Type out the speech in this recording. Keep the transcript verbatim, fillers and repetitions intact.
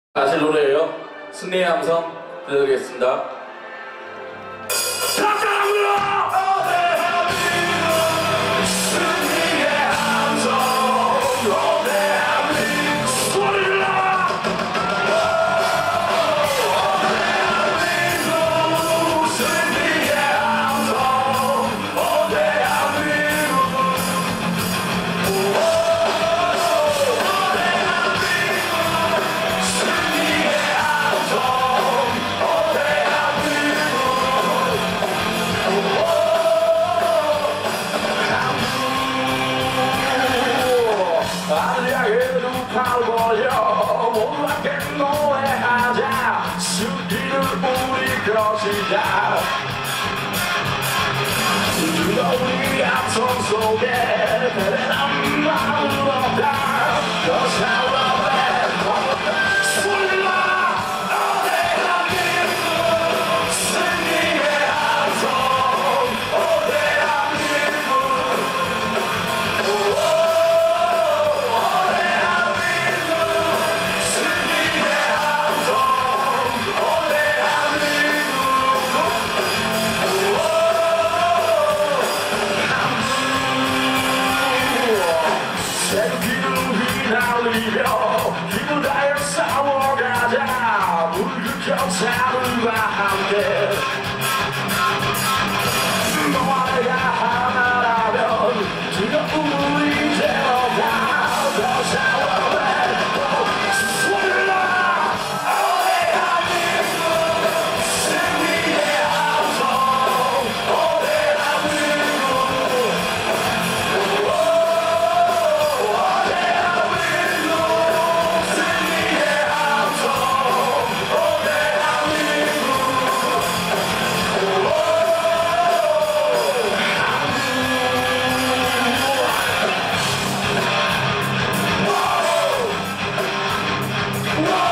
다시 노래예요. 승리의 함성 들려드리겠습니다. 노래하자 숨기는 우리 것이다. 우리 함성 속에 대단한 마음은 없다. 더 사랑해 소리라 대한민국 승리의 함성 힘을 다해 싸워가자. 물극적 사람과 함께 너와 내가 하나라면 두려움을 이제 없다. 더 싸워해 소리라 대한민국 승리의 함성 대한민국 Whoa!